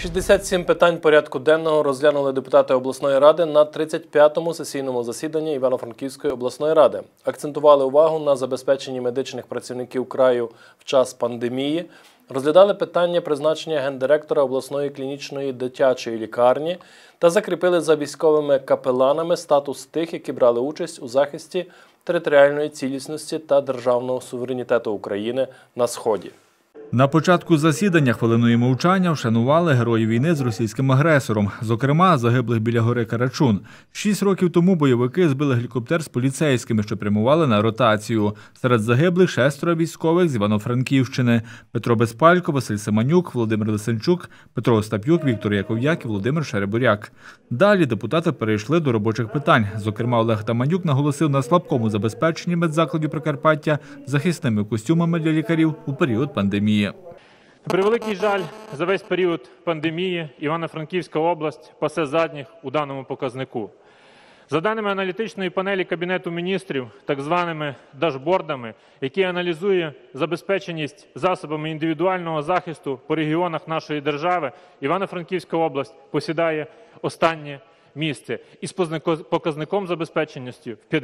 67 питань порядку денного розглянули депутати обласної ради на 35-му сесійному засіданні Івано-Франківської обласної ради. Акцентували увагу на забезпеченні медичних працівників краю в час пандемії, розглядали питання призначення гендиректора обласної клінічної дитячої лікарні та закріпили за військовими капеланами статус тих, які брали участь у захисті територіальної цілісності та державного суверенітету України на Сході. На початку засідання хвилиною мовчання вшанували героїв війни з російським агресором, зокрема загиблих біля гори Карачун. 6 років тому бойовики збили гелікоптер з поліцейськими, що прямували на ротацію. Серед загиблих 6 військових з Івано-Франківщини – Петро Безпалько, Василь Семенюк, Володимир Лисенчук, Петро Остап'юк, Віктор Яков'як і Володимир Шеребуряк. Далі депутати перейшли до робочих питань. Зокрема, Олег Таманюк наголосив на слабкому забезпеченні медзакладів Прикарпаття захисними костюмами для лікарів у період пандемії. На превеликий жаль, за весь період пандемії Івано-Франківська область пасе задніх у даному показнику. За даними аналітичної панелі Кабінету міністрів, так званими дашбордами, які аналізує забезпеченість засобами індивідуального захисту по регіонах нашої держави, Івано-Франківська область посідає останнє місце із показником забезпеченості в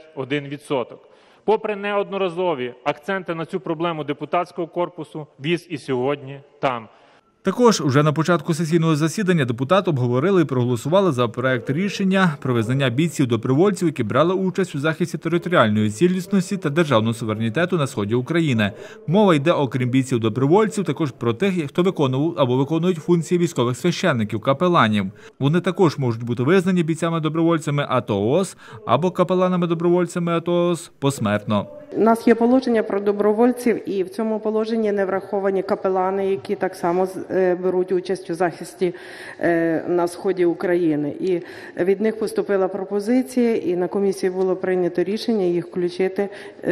51%. Попри неодноразові акценти на цю проблему депутатського корпусу, віз і сьогодні там. Також уже на початку сесійного засідання депутати обговорили і проголосували за проект рішення про визнання бійців-добровольців, які брали участь у захисті територіальної цілісності та державного суверенітету на сході України. Мова йде, окрім бійців-добровольців, також про тих, хто виконував або виконують функції військових священників, капеланів. Вони також можуть бути визнані бійцями-добровольцями АТО/ООС або капеланами-добровольцями АТО/ООС посмертно. У нас є положення про добровольців, і в цьому положенні не враховані капелани, які так само беруть участь у захисті на сході України. І від них поступила пропозиція, і на комісії було прийнято рішення їх включити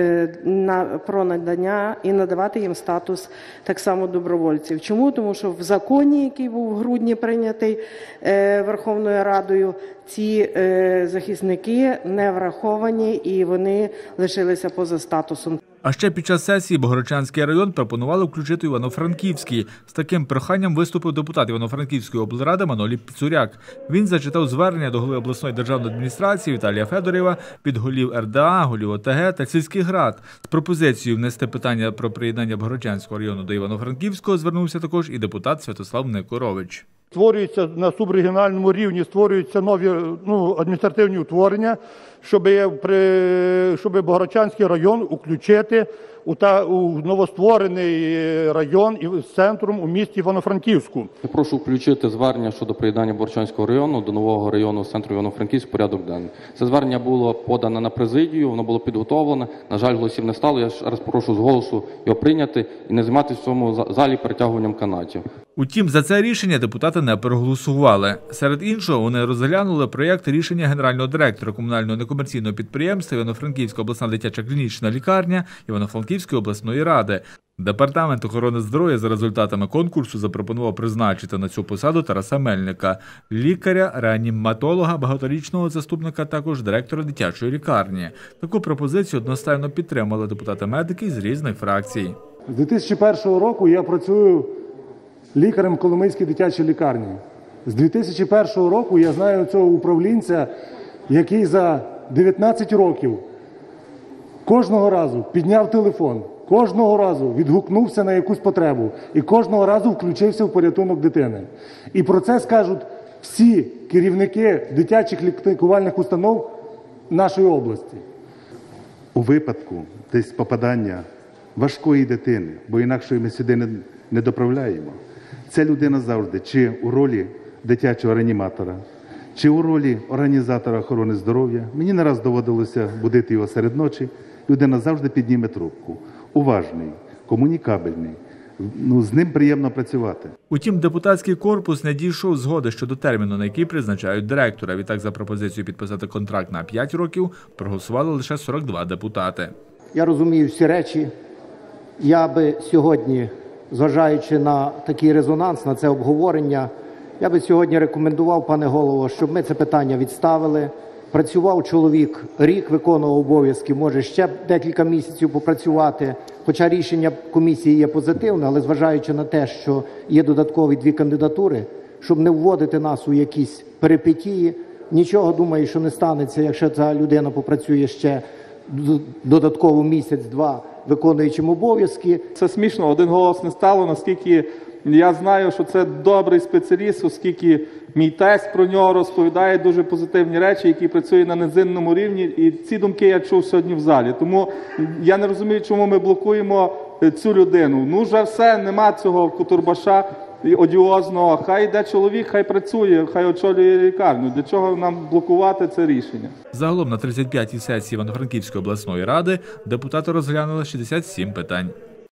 про надання і надавати їм статус так само добровольців. Чому? Тому що в законі, який був в грудні прийнятий Верховною Радою, ці захисники не враховані і вони лишилися поза статусом. А ще під час сесії Богородчанський район пропонували включити Івано-Франківський. З таким проханням виступив депутат Івано-Франківської облради Манолій Піцуряк. Він зачитав звернення до голови обласної державної адміністрації Віталія Федорєва, від голів РДА, голів ОТГ та сільських рад. З пропозицією внести питання про приєднання Богородчанського району до Івано-Франківського звернувся також і депутат Святослав Никорович. Створюються на субрегіональному рівні, створюються нові адміністративні утворення, щоб Богородчанський район включити у новостворений район з центром у місті Івано-Франківську. Я прошу включити звернення щодо приєднання Богородчанського району до нового району з центру Івано-Франківськ в порядок денний. Це звернення було подано на президію, воно було підготовлене. На жаль, голосів не стало. Я ще раз прошу з голосу його прийняти і не займатися в цьому залі перетягуванням канатів. Утім, за це рішення депутати не проголосували. Серед іншого, вони розглянули проєкт рішення генерального директора комунального некомерційного підприємства Івано-Франківська обласна дитяча клінічна лікарня Івано-Франківської обласної ради. Департамент охорони здоров'я за результатами конкурсу запропонував призначити на цю посаду Тараса Мельника – лікаря, реаніматолога, багаторічного заступника, також директора дитячої лікарні. Таку пропозицію одностайно підтримали депутати-медики з різних фракцій. З 2001 року я працюю лікарем Коломийської дитячої лікарні. З 2001 року я знаю цього управлінця, який за 19 років кожного разу підняв телефон, кожного разу відгукнувся на якусь потребу і кожного разу включився в порятунок дитини. І про це скажуть всі керівники дитячих лікувальних установ нашої області. У випадку десь попадання важкої дитини, бо інакше ми сюди не доправляємо, ця людина завжди чи у ролі дитячого реаніматора, чи у ролі організатора охорони здоров'я. Мені не раз доводилося будити його серед ночі. Людина завжди підніме трубку. Уважний, комунікабельний. З ним приємно працювати. Утім, депутатський корпус не дійшов згоди щодо терміну, на який призначають директора. Відтак, за пропозицією підписати контракт на 5 років, проголосували лише 42 депутати. Я розумію всі речі. Я би сьогодні, зважаючи на такий резонанс, на це обговорення, я би сьогодні рекомендував, пане голово, щоб ми це питання відставили. Працював чоловік рік, виконував обов'язки, може ще декілька місяців попрацювати. Хоча рішення комісії є позитивне, але зважаючи на те, що є додаткові 2 кандидатури, щоб не вводити нас у якісь перипетії. Нічого, думаю, що не станеться, якщо ця людина попрацює ще додатково місяць-два виконуючим обов'язки. Це смішно, один голос не стало, наскільки я знаю, що це добрий спеціаліст, оскільки мій тесть про нього розповідає дуже позитивні речі, які працюють на низинному рівні, і ці думки я чув сьогодні в залі. Тому я не розумію, чому ми блокуємо цю людину. Ну вже все, нема цього Кутурбаша одіозного, хай йде чоловік, хай працює, хай очолює лікарню. Для чого нам блокувати це рішення? Загалом на 35-й сесії Івано-Франківської обласної ради депутати розглянули 67 питань.